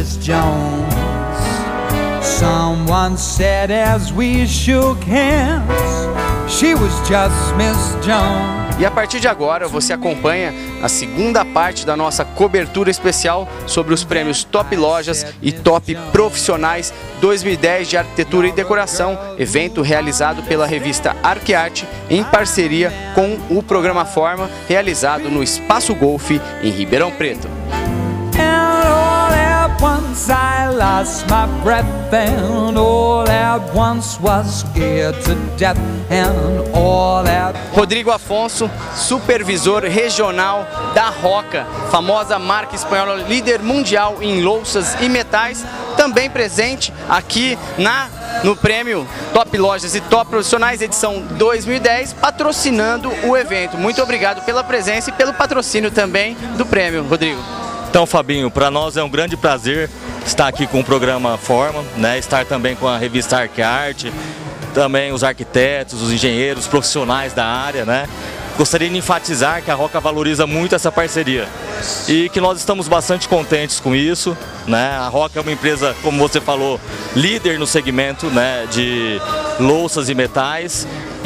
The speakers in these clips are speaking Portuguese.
Miss Jones. Someone said as we shook hands, she was just Miss Jones. E a partir de agora você acompanha a segunda parte da nossa cobertura especial sobre os prêmios Top Lojas e Top Profissionais 2010 de Arquitetura e Decoração, evento realizado pela revista Arquearte em parceria com o programa Forma, realizado no Espaço Golf em Ribeirão Preto. Once I lost my breath and all at once was scared to death and all at... Rodrigo Afonso, supervisor regional da Roca, famosa marca espanhola líder mundial em louças e metais, também presente aqui no prêmio Top Lojas e Top Profissionais edição 2010, patrocinando o evento. Muito obrigado pela presença e pelo patrocínio também do prêmio, Rodrigo. Então, Fabinho, para nós é um grande prazer estar aqui com o programa Forma, né? Estar também com a revista Arquearte, também os arquitetos, os engenheiros, profissionais da área, né? Gostaria de enfatizar que a Roca valoriza muito essa parceria e que nós estamos bastante contentes com isso, né? A Roca é uma empresa, como você falou, líder no segmento, né, de louças e metais,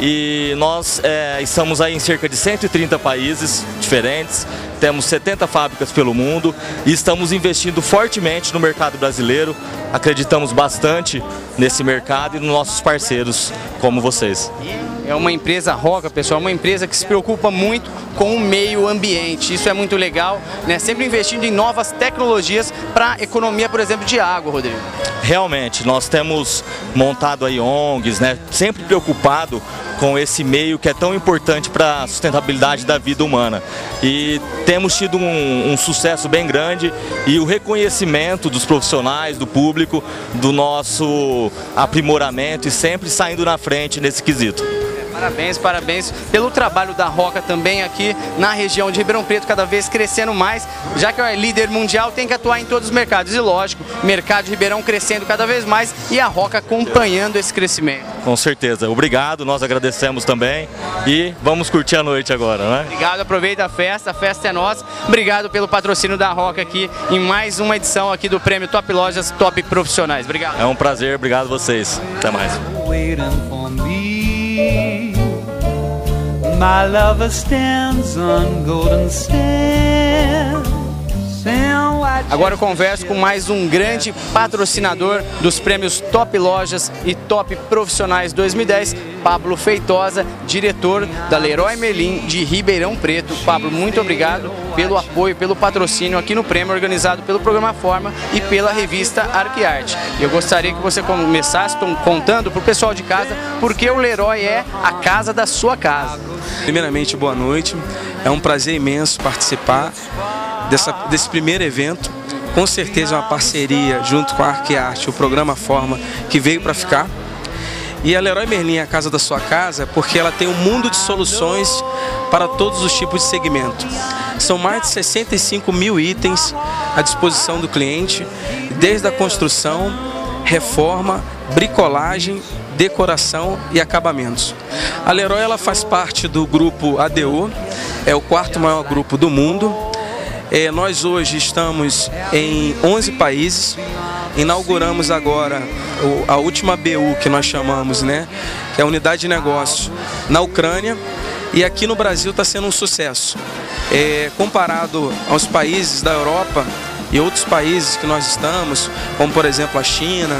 e nós estamos aí em cerca de 130 países diferentes, temos 70 fábricas pelo mundo e estamos investindo fortemente no mercado brasileiro, acreditamos bastante nesse mercado e nos nossos parceiros como vocês. É uma empresa Roca, pessoal, uma empresa que se preocupa muito com o meio ambiente. Isso é muito legal, né? Sempre investindo em novas tecnologias para economia, por exemplo, de água, Rodrigo. Realmente, nós temos montado aí ONGs, né? Sempre preocupado com esse meio que é tão importante para a sustentabilidade da vida humana. E temos tido um sucesso bem grande e o reconhecimento dos profissionais, do público, do nosso aprimoramento e sempre saindo na frente nesse quesito. Parabéns, parabéns pelo trabalho da Roca também aqui na região de Ribeirão Preto, cada vez crescendo mais, já que é líder mundial, tem que atuar em todos os mercados. E lógico, o mercado de Ribeirão crescendo cada vez mais e a Roca acompanhando esse crescimento. Com certeza. Obrigado, nós agradecemos também e vamos curtir a noite agora, né? Obrigado, aproveita a festa é nossa. Obrigado pelo patrocínio da Roca aqui em mais uma edição aqui do prêmio Top Lojas, Top Profissionais. Obrigado. É um prazer, obrigado a vocês. Até mais. My lover stands on golden stairs. Agora eu converso com mais um grande patrocinador dos prêmios Top Lojas e Top Profissionais 2010, Pablo Feitosa, diretor da Leroy Merlin de Ribeirão Preto. Pablo, muito obrigado pelo apoio, pelo patrocínio aqui no prêmio organizado pelo programa Forma e pela revista Arquearte. Eu gostaria que você começasse contando para o pessoal de casa porque o Leroy é a casa da sua casa. Primeiramente, boa noite. É um prazer imenso participar desse primeiro evento. Com certeza é uma parceria junto com a Arquearte, o programa Forma, que veio para ficar. E a Leroy Merlin é a casa da sua casa porque ela tem um mundo de soluções para todos os tipos de segmento. São mais de 65 mil itens à disposição do cliente, desde a construção, reforma, bricolagem, decoração e acabamentos. A Leroy ela faz parte do grupo ADO, é o quarto maior grupo do mundo. Nós hoje estamos em 11 países, inauguramos agora a última BU que nós chamamos, né, que é a unidade de negócio na Ucrânia, e aqui no Brasil está sendo um sucesso. Comparado aos países da Europa e outros países que nós estamos, como por exemplo a China,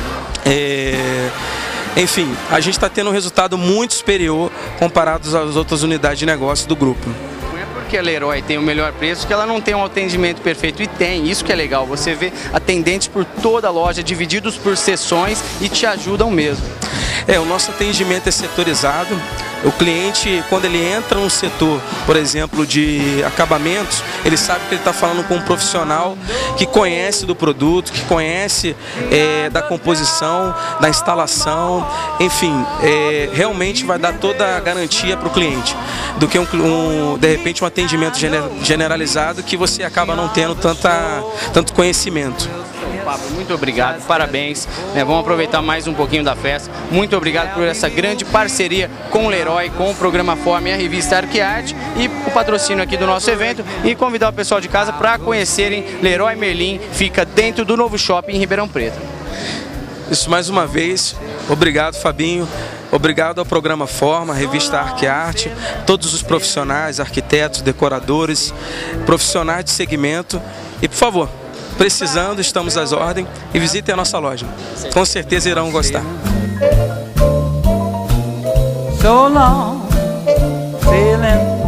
enfim, a gente está tendo um resultado muito superior comparado às outras unidades de negócio do grupo. Que a Leroy tem o melhor preço, que ela não tem um atendimento perfeito, e tem, isso que é legal, você vê atendentes por toda a loja, divididos por seções e te ajudam mesmo. O nosso atendimento é setorizado. O cliente, quando ele entra num setor, por exemplo, de acabamentos, ele sabe que ele está falando com um profissional que conhece do produto, que conhece da composição, da instalação, enfim, realmente vai dar toda a garantia para o cliente, do que de repente um atendimento generalizado que você acaba não tendo tanto conhecimento. Pablo, muito obrigado, parabéns. Vamos aproveitar mais um pouquinho da festa. Muito obrigado por essa grande parceria com o Leroy, com o programa Forma e a revista Arquiarte e o patrocínio aqui do nosso evento. E convidar o pessoal de casa para conhecerem Leroy Merlin, fica dentro do novo shopping em Ribeirão Preto. Isso, mais uma vez, obrigado, Fabinho. Obrigado ao programa Forma, a revista Arquiarte, todos os profissionais, arquitetos, decoradores, profissionais de segmento. E, por favor, precisando, estamos às ordens e visitem a nossa loja. Com certeza irão gostar. So long, sailing,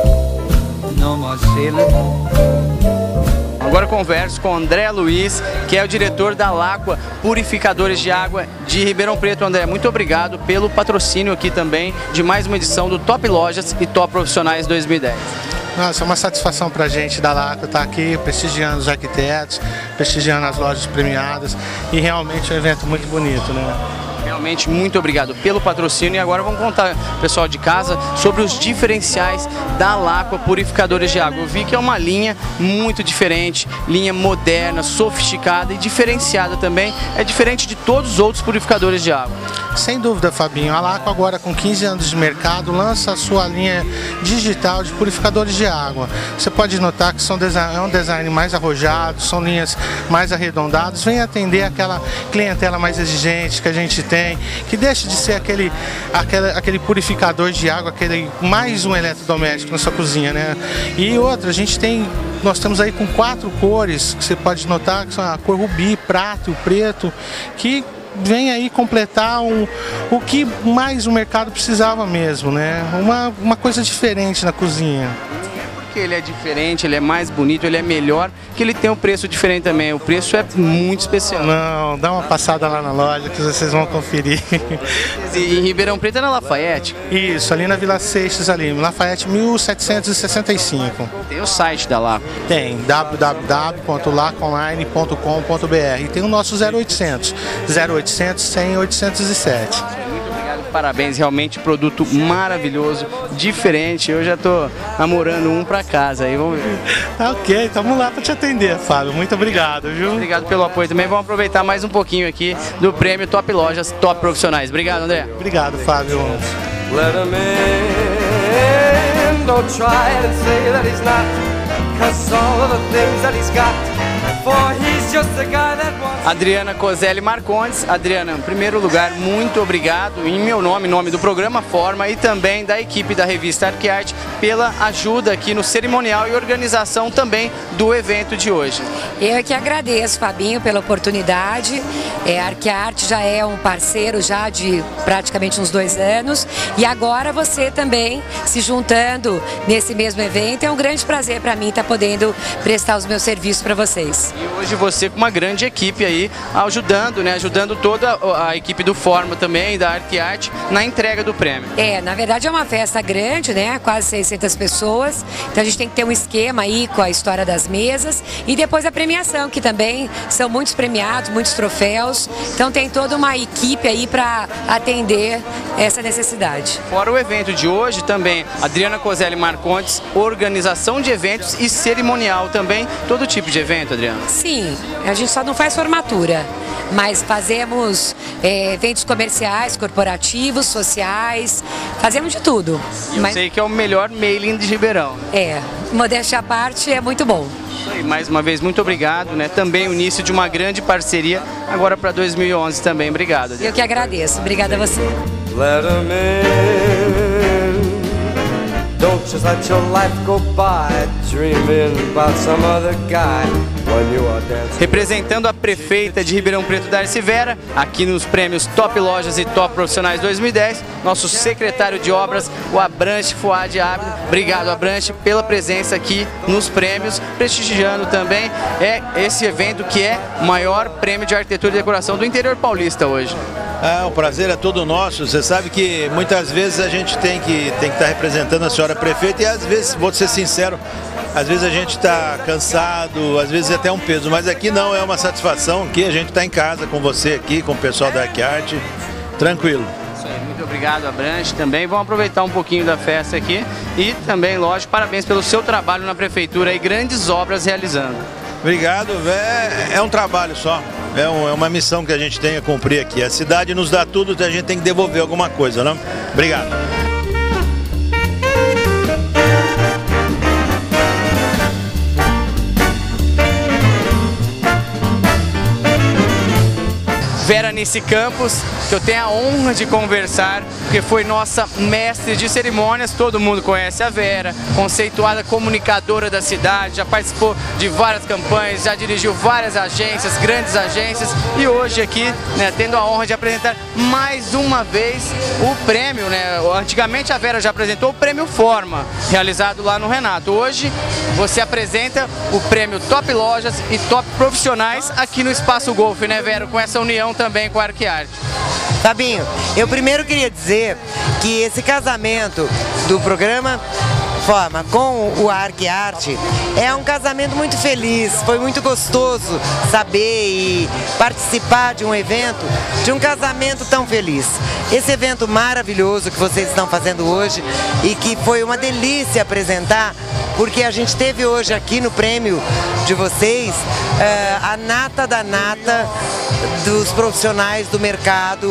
no more sailing. Agora eu converso com André Luiz, que é o diretor da Laqua Purificadores de Água de Ribeirão Preto. André, muito obrigado pelo patrocínio aqui também de mais uma edição do Top Lojas e Top Profissionais 2010. Nossa, é uma satisfação para a gente da Laqua estar aqui prestigiando os arquitetos, prestigiando as lojas premiadas e realmente é um evento muito bonito, né? Realmente, muito obrigado pelo patrocínio. E agora vamos contar, pessoal de casa, sobre os diferenciais da Laqua Purificadores de Água. Eu vi que é uma linha muito diferente, linha moderna, sofisticada e diferenciada também. É diferente de todos os outros purificadores de água. Sem dúvida, Fabinho. A Laqua agora com 15 anos de mercado lança a sua linha digital de purificadores de água. Você pode notar que é um design mais arrojado, são linhas mais arredondadas, vem atender aquela clientela mais exigente que a gente tem, que deixa de ser aquele purificador de água, mais um eletrodoméstico na sua cozinha, né? E outra, nós temos aí com 4 cores, que você pode notar que são a cor rubi, prata e o preto, que vem aí completar o que mais o mercado precisava mesmo, né? Uma coisa diferente na cozinha. Ele é diferente, ele é mais bonito, ele é melhor, que ele tem um preço diferente também. O preço é muito especial. Não, dá uma passada lá na loja que vocês vão conferir. E em Ribeirão Preto é na Lafayette? Isso, ali na Vila Seixas, ali, Lafayette 1765. Tem o site da Laqua? Tem, www.laquaonline.com.br. E tem o nosso 0800 100 807. Parabéns, realmente produto maravilhoso, diferente. Eu já tô namorando um para casa, aí vamos ver. Ok, estamos lá para te atender, Fábio. Muito obrigado, viu? Obrigado pelo apoio também. Vamos aproveitar mais um pouquinho aqui do prêmio Top Lojas, Top Profissionais. Obrigado, André. Obrigado, Fábio. Let him in, don't try to say that he's not, 'cause all of the things that he's got, for he's just a guy that wants. Adriana Coselli Marcondes. Adriana, em primeiro lugar, muito obrigado em meu nome, em nome do programa Forma e também da equipe da revista Arquiarte pela ajuda aqui no cerimonial e organização também do evento de hoje. Eu que agradeço, Fabinho, pela oportunidade. A Arquiarte já é um parceiro já de praticamente uns 2 anos e agora você também se juntando nesse mesmo evento. É um grande prazer para mim estar podendo prestar os meus serviços para vocês. E hoje você com uma grande equipe aí ajudando, né? Ajudando toda a equipe do Forma também, da Arquiarte, na entrega do prêmio. Na verdade é uma festa grande, né? Quase 600 pessoas. Então a gente tem que ter um esquema aí com a história das mesas e depois a premiação, que também são muitos premiados, muitos troféus. Então tem toda uma equipe aí para atender essa necessidade. Fora o evento de hoje também, Adriana Coselli Marcondes, organização de eventos e cerimonial também, todo tipo de evento, Adriana? Sim, a gente só não faz formatura, mas fazemos eventos comerciais, corporativos, sociais, fazemos de tudo. E eu sei que é o melhor mailing de Ribeirão. Modéstia à parte, é muito bom. E mais uma vez, muito obrigado, né? Também o início de uma grande parceria, agora para 2011 também. Obrigado, Adriana. Eu que agradeço. Obrigada a você. Let him in. Don't just let your life go by dreaming about some other guy when you are dancing. Representando a prefeita de Ribeirão Preto, Darcy Vera, aqui nos prêmios Top Lojas e Top Profissionais 2010, nosso secretário de obras, o Abranche Fuad Abdo. Obrigado, Abranche, pela presença aqui nos prêmios, prestigiando também esse evento que é o maior prêmio de arquitetura e decoração do interior paulista hoje. O prazer é todo nosso. Você sabe que muitas vezes a gente tem que estar representando a senhora prefeita e às vezes, vou ser sincero, às vezes a gente está cansado, às vezes é até um peso, mas aqui não, é uma satisfação que a gente está em casa com você aqui, com o pessoal da Arquiarte, tranquilo. Muito obrigado, Abranche, também. Vamos aproveitar um pouquinho da festa aqui e também, lógico, parabéns pelo seu trabalho na prefeitura e grandes obras realizando. Obrigado, é um trabalho só, é uma missão que a gente tem a cumprir aqui. A cidade nos dá tudo, a gente tem que devolver alguma coisa, não? Obrigado. Veranice Campos, que eu tenho a honra de conversar, porque foi nossa mestre de cerimônias, todo mundo conhece a Vera, conceituada comunicadora da cidade, já participou de várias campanhas, já dirigiu várias agências, grandes agências, e hoje aqui, né, tendo a honra de apresentar mais uma vez o prêmio, né, antigamente a Vera já apresentou o prêmio Forma, realizado lá no Renato, hoje você apresenta o prêmio Top Lojas e Top Profissionais aqui no Espaço Golf, né, Vera, com essa união também com a Arquiarte. Fabinho, eu primeiro queria dizer que esse casamento do programa Forma com o Arquiarte é um casamento muito feliz, foi muito gostoso saber e participar de um evento, de um casamento tão feliz. Esse evento maravilhoso que vocês estão fazendo hoje e que foi uma delícia apresentar, porque a gente teve hoje aqui no prêmio de vocês a nata da nata dos profissionais do mercado,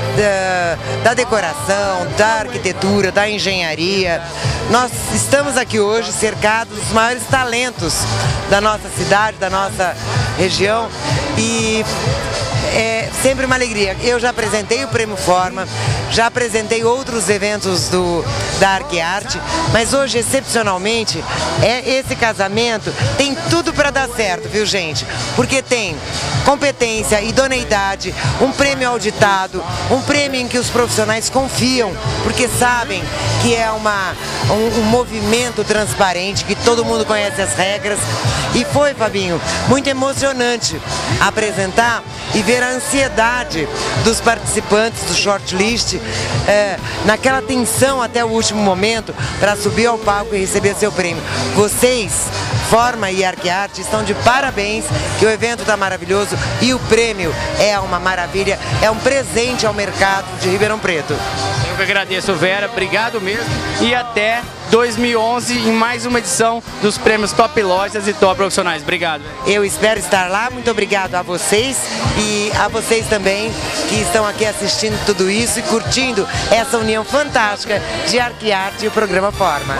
da decoração, da arquitetura, da engenharia. Nós estamos aqui hoje cercados dos maiores talentos da nossa cidade, da nossa região, e é sempre uma alegria. Eu já apresentei o Prêmio Forma, já apresentei outros eventos da Arquiarte, mas hoje, excepcionalmente, esse casamento tem tudo para dar certo, viu, gente? Porque tem competência, idoneidade, um prêmio auditado, um prêmio em que os profissionais confiam, porque sabem que é um movimento transparente, que todo mundo conhece as regras. E foi, Fabinho, muito emocionante apresentar e ver a ansiedade dos participantes do shortlist, naquela tensão até o último momento para subir ao palco e receber seu prêmio. Vocês, Forma e Arquiarte, estão de parabéns, que o evento está maravilhoso e o prêmio é uma maravilha, é um presente ao mercado de Ribeirão Preto. Eu que agradeço, Vera, obrigado mesmo, e até 2011 em mais uma edição dos prêmios Top Lojas e Top Profissionais. Obrigado. Eu espero estar lá, muito obrigado a vocês e a vocês também que estão aqui assistindo tudo isso e curtindo essa união fantástica de Arquiarte e o programa Forma.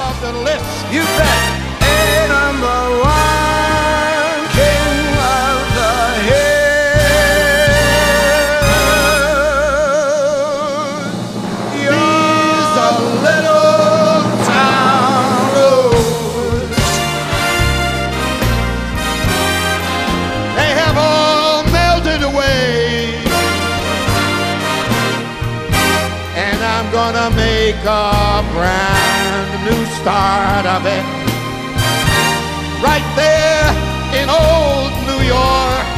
Gonna make a brand new start of it right there in old New York.